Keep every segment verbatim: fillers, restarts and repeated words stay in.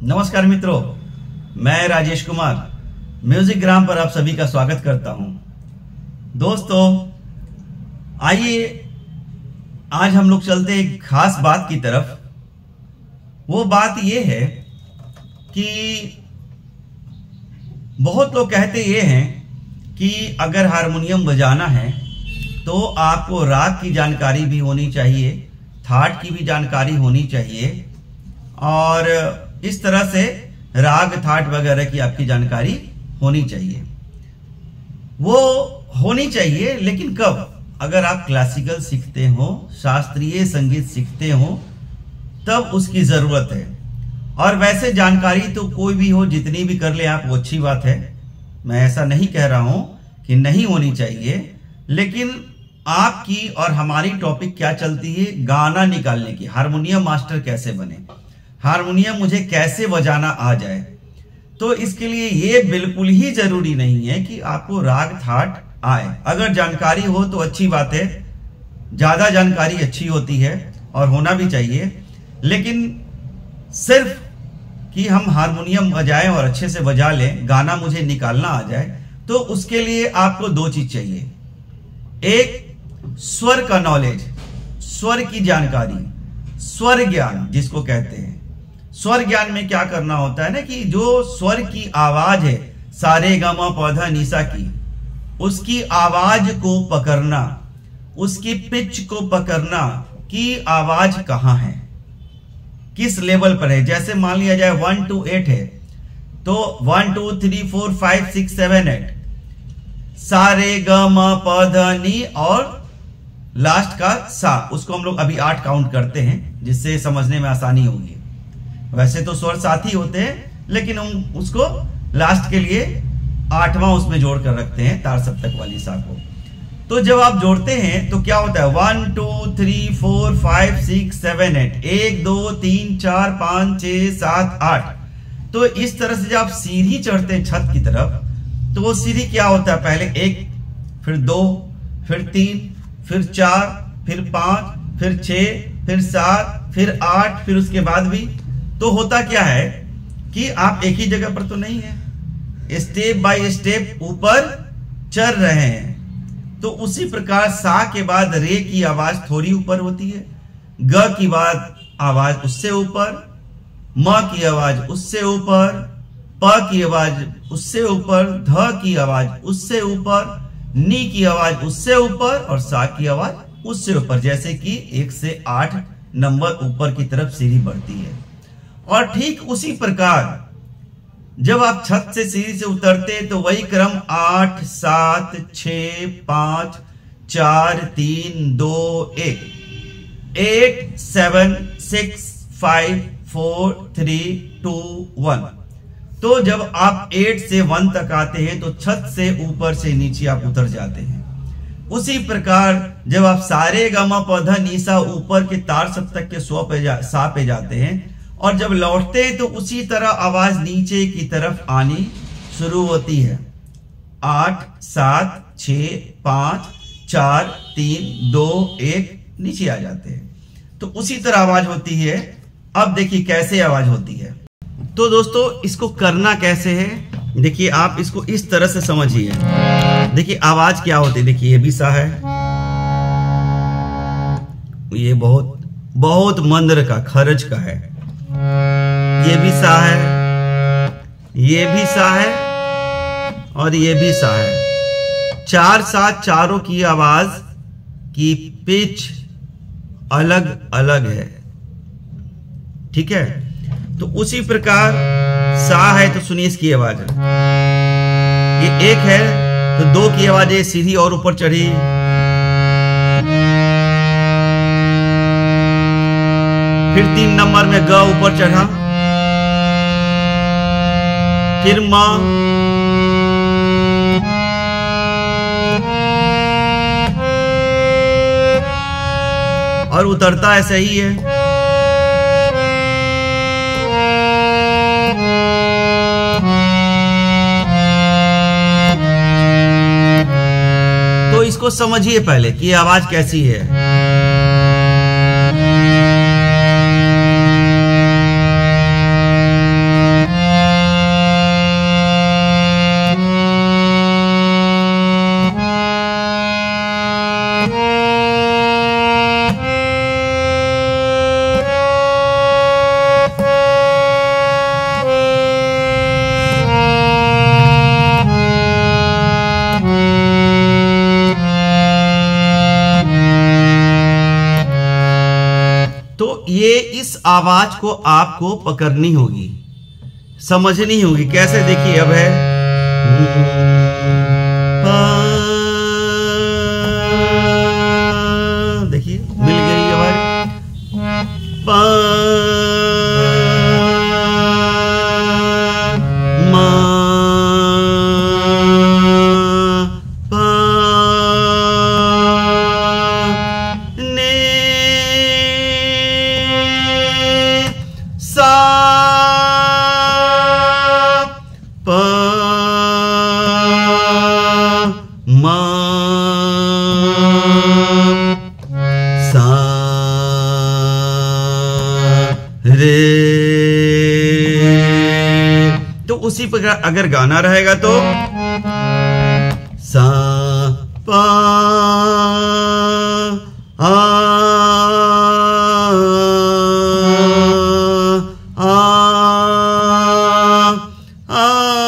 नमस्कार मित्रों, मैं राजेश कुमार म्यूजिक ग्राम पर आप सभी का स्वागत करता हूं। दोस्तों, आइए आज हम लोग चलते एक खास बात की तरफ। वो बात ये है कि बहुत लोग कहते ये हैं कि अगर हारमोनियम बजाना है तो आपको राग की जानकारी भी होनी चाहिए, थाट की भी जानकारी होनी चाहिए और इस तरह से राग थाट वगैरह की आपकी जानकारी होनी चाहिए। वो होनी चाहिए, लेकिन कब? अगर आप क्लासिकल सीखते हो, शास्त्रीय संगीत सीखते हो, तब उसकी जरूरत है। और वैसे जानकारी तो कोई भी हो, जितनी भी कर ले आप, वो अच्छी बात है। मैं ऐसा नहीं कह रहा हूं कि नहीं होनी चाहिए, लेकिन आपकी और हमारी टॉपिक क्या चलती है? गाना निकालने की। हारमोनियम मास्टर कैसे बने, हारमोनियम मुझे कैसे बजाना आ जाए। तो इसके लिए ये बिल्कुल ही जरूरी नहीं है कि आपको राग थाट आए। अगर जानकारी हो तो अच्छी बात है, ज्यादा जानकारी अच्छी होती है और होना भी चाहिए। लेकिन सिर्फ कि हम हारमोनियम बजाएं और अच्छे से बजा लें, गाना मुझे निकालना आ जाए, तो उसके लिए आपको दो चीज चाहिए। एक, स्वर का नॉलेज, स्वर की जानकारी, स्वर ज्ञान जिसको कहते हैं। स्वर ज्ञान में क्या करना होता है ना, कि जो स्वर की आवाज है, सारे ग म प ध नि सा की, उसकी आवाज को पकड़ना, उसकी पिच को पकड़ना कि आवाज कहां है, किस लेवल पर है। जैसे मान लिया जाए वन टू एट है, तो one two three four five six seven eight, सारे ग म प ध नि और लास्ट का सा, उसको हम लोग अभी आठ काउंट करते हैं जिससे समझने में आसानी होगी। वैसे तो स्वर साथ ही होते हैं, लेकिन हम उसको लास्ट के लिए आठवां उसमें जोड़ कर रखते हैं, तार सप्तक वाली सा को। तो जब आप जोड़ते हैं तो क्या होता है? One two three four five six seven eight, एक दो तीन चार पांच छह सात आठ। तो इस तरह से जब आप सीढ़ी चढ़ते हैं छत की तरफ, तो वो सीढ़ी क्या होता है? पहले एक, फिर दो, फिर तीन, फिर चार, फिर पांच, फिर छह, फिर सात, फिर आठ, फिर उसके बाद भी। तो होता क्या है कि आप एक ही जगह पर तो नहीं है, स्टेप बाय स्टेप ऊपर चढ़ रहे हैं। तो उसी प्रकार सा के बाद रे की आवाज थोड़ी ऊपर होती है, ग की बाद आवाज उससे ऊपर, म की आवाज उससे ऊपर, प की आवाज उससे ऊपर, ध की आवाज उससे ऊपर, नी की आवाज उससे ऊपर और सा की आवाज उससे ऊपर। जैसे कि एक से आठ नंबर ऊपर की तरफ सीढ़ी बढ़ती है। और ठीक उसी प्रकार जब आप छत से सीढ़ी से उतरते तो वही क्रम आठ सात छ पांच चार तीन दो एक, eight seven six five four three two one. तो जब आप एट से वन तक आते हैं तो छत से ऊपर से नीचे आप उतर जाते हैं। उसी प्रकार जब आप सारे ग म प ध नि सा ऊपर के तार सप्तक के स्व पे जा, सा पे जाते हैं, और जब लौटते हैं तो उसी तरह आवाज नीचे की तरफ आनी शुरू होती है। आठ सात छ पांच चार तीन दो एक, नीचे आ जाते हैं। तो उसी तरह आवाज होती है। अब देखिए कैसे आवाज होती है। तो दोस्तों, इसको करना कैसे है? देखिए, आप इसको इस तरह से समझिए। देखिए आवाज क्या होती है। देखिए ये भी सा है, ये बहुत बहुत मंद्र का, खरज का है। ये भी सा है, ये भी सा है और ये भी सा है। चार सात चारों की आवाज की पिच अलग अलग है, ठीक है। तो उसी प्रकार सा है तो सुनिए इसकी आवाज, ये एक है तो दो की आवाज है, सीधी और ऊपर चढ़ी, फिर तीन नंबर में ग ऊपर चढ़ा, फिर मां, और उतरता ऐसा ही है। तो इसको समझिए पहले कि आवाज कैसी है। ये इस आवाज को आपको पकड़नी होगी, समझनी होगी। कैसे? देखिए अब है देखिए मिल गई हमारी पा मा पा ने सा प मा सा रे। तो उसी प्रकार अगर गाना रहेगा तो सा पा आ आ आ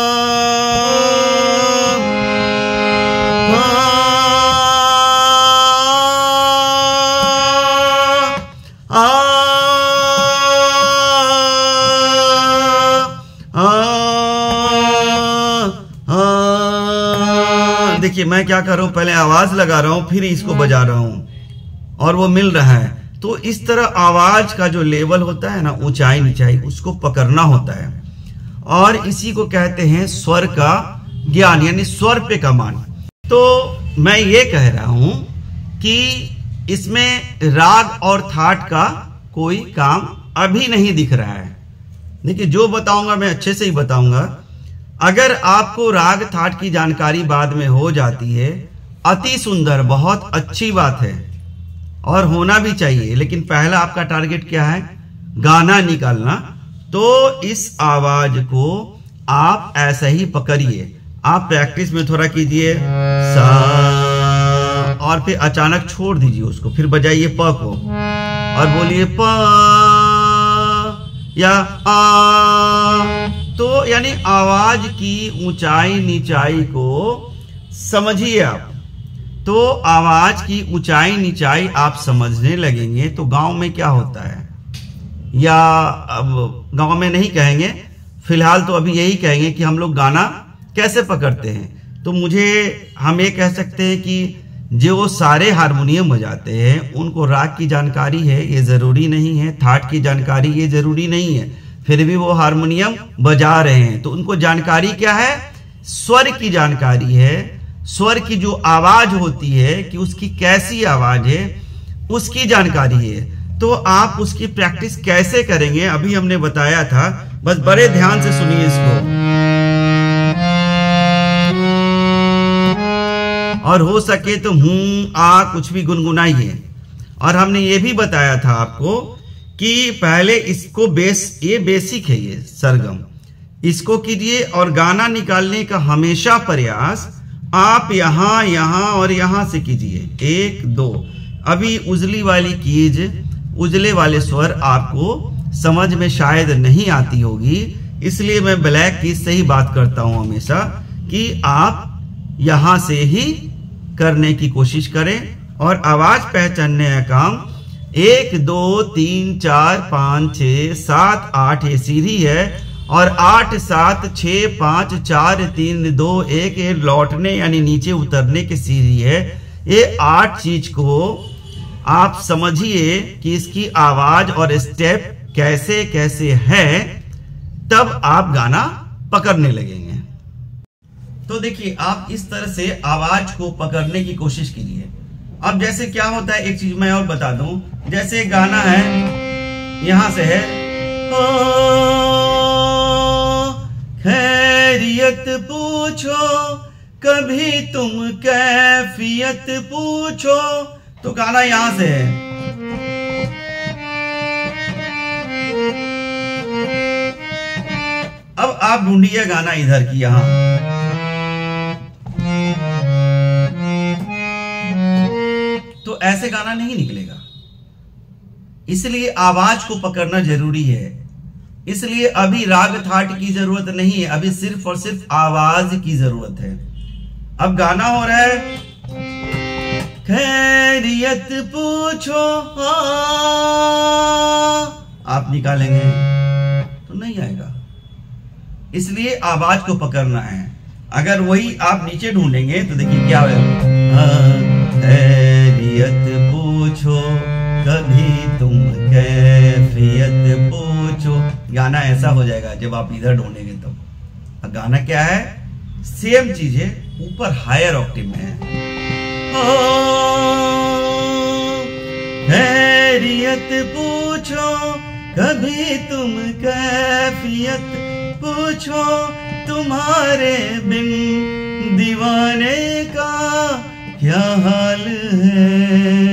देखिए मैं क्या कर रहा हूं, पहले आवाज लगा रहा हूं फिर इसको बजा रहा हूं और वो मिल रहा है। तो इस तरह आवाज का जो लेवल होता है ना, ऊंचाई नीचाई, उसको पकड़ना होता है और इसी को कहते हैं स्वर का ज्ञान, यानी स्वर पे का मान। तो मैं ये कह रहा हूं कि इसमें राग और थाट का कोई काम अभी नहीं दिख रहा है। देखिए जो बताऊंगा मैं अच्छे से ही बताऊंगा। अगर आपको राग थाट की जानकारी बाद में हो जाती है, अति सुंदर, बहुत अच्छी बात है और होना भी चाहिए। लेकिन पहला आपका टारगेट क्या है? गाना निकालना। तो इस आवाज को आप ऐसा ही पकड़िए। आप प्रैक्टिस में थोड़ा कीजिए सा और फिर अचानक छोड़ दीजिए उसको, फिर बजाइए प को और बोलिए प या आ। तो यानी आवाज की ऊंचाई नीचाई को समझिए आप। तो आवाज की ऊंचाई नीचाई आप समझने लगेंगे तो गांव में क्या होता है, या अब गांव में नहीं कहेंगे, फिलहाल तो अभी यही कहेंगे कि हम लोग गाना कैसे पकड़ते हैं। तो मुझे हम ये कह सकते हैं कि जो सारे हारमोनियम बजाते हैं उनको राग की जानकारी है ये जरूरी नहीं है, थाट की जानकारी ये जरूरी नहीं है, फिर भी वो हारमोनियम बजा रहे हैं। तो उनको जानकारी क्या है? स्वर की जानकारी है। स्वर की जो आवाज होती है कि उसकी कैसी आवाज है उसकी जानकारी है। तो आप उसकी प्रैक्टिस कैसे करेंगे अभी हमने बताया था, बस बड़े ध्यान से सुनिए इसको। और हो सके तो हूं आ कुछ भी गुनगुनाइए। और हमने ये भी बताया था आपको कि पहले इसको बेस, ये बेसिक है, ये सरगम, इसको कीजिए और गाना निकालने का हमेशा प्रयास आप यहां यहां और यहां से कीजिए। एक दो, अभी उजली वाली कीज, उजले वाले स्वर आपको समझ में शायद नहीं आती होगी, इसलिए मैं ब्लैक कीज से ही बात करता हूं हमेशा कि आप यहां से ही करने की कोशिश करें। और आवाज पहचानने का काम एक दो तीन चार पाँच छः सात आठ ये सीधी है और आठ सात छः पाँच चार तीन दो एक ये लौटने यानी नीचे उतरने की सीधी है। ये आठ चीज को आप समझिए कि इसकी आवाज और स्टेप कैसे कैसे है, तब आप गाना पकड़ने लगेंगे। तो देखिए आप इस तरह से आवाज को पकड़ने की कोशिश कीजिए। अब जैसे क्या होता है, एक चीज मैं और बता दूं, जैसे गाना है यहां से है खैरियत पूछो कभी तुम कैफियत पूछो, तो गाना यहां से है। अब आप ढूंढिए गाना इधर की, यहां तो ऐसे गाना नहीं निकलेगा। इसलिए आवाज को पकड़ना जरूरी है। इसलिए अभी राग थाट की जरूरत नहीं है, अभी सिर्फ और सिर्फ आवाज की जरूरत है। अब गाना हो रहा है खैरियत पूछो, आप निकालेंगे तो नहीं आएगा। इसलिए आवाज को पकड़ना है। अगर वही आप नीचे ढूंढेंगे तो देखिए क्या होगा, खैरियत पूछो कभी तुम कैफियत पूछो। गाना ऐसा हो जाएगा जब आप इधर ढूंढेंगे तो। गाना क्या है, सेम चीज है, ऊपर हायर ऑक्टेव में है। खैरियत पूछो कभी तुम कैफियत पूछो, तुम्हारे बिन दीवाने का क्या हाल है।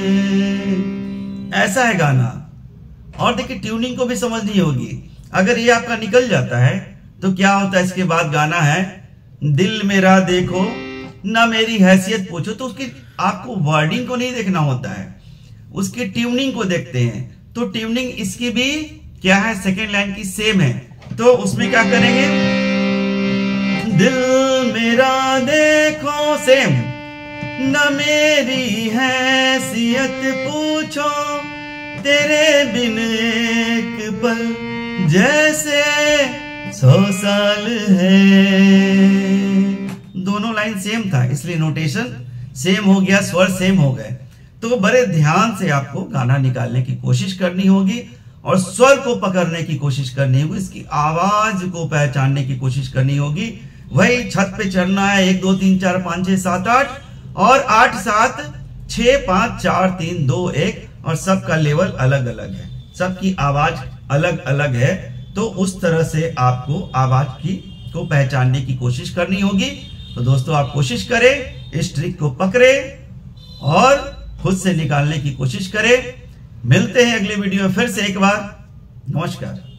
ऐसा है गाना। और देखिए ट्यूनिंग को भी समझनी होगी। अगर ये आपका निकल जाता है तो क्या होता है, इसके बाद गाना है, दिल मेरा देखो ना मेरी हैसियत पूछो। तो उसकी आपको वर्डिंग को नहीं देखना होता है, उसकी ट्यूनिंग को देखते हैं। तो ट्यूनिंग इसकी भी क्या है, सेकेंड लाइन की सेम है। तो उसमें क्या करेंगे, दिल मेरा देखो सेम न मेरी हैसियत पूछो, तेरे बिन एक पल जैसे सौ साल है। दोनों लाइन सेम था, इसलिए नोटेशन सेम हो गया, स्वर सेम हो गए। तो बड़े ध्यान से आपको गाना निकालने की कोशिश करनी होगी और स्वर को पकड़ने की कोशिश करनी होगी, इसकी आवाज को पहचानने की कोशिश करनी होगी। वही छत पे चढ़ना है, एक दो तीन चार पांच छह सात आठ, और आठ सात छह पांच चार तीन दो एक, और सबका लेवल अलग अलग है, सबकी आवाज अलग अलग है। तो उस तरह से आपको आवाज की को पहचानने की कोशिश करनी होगी। तो दोस्तों आप कोशिश करें, इस ट्रिक को पकड़े और खुद से निकालने की कोशिश करें। मिलते हैं अगले वीडियो में फिर से एक बार। नमस्कार।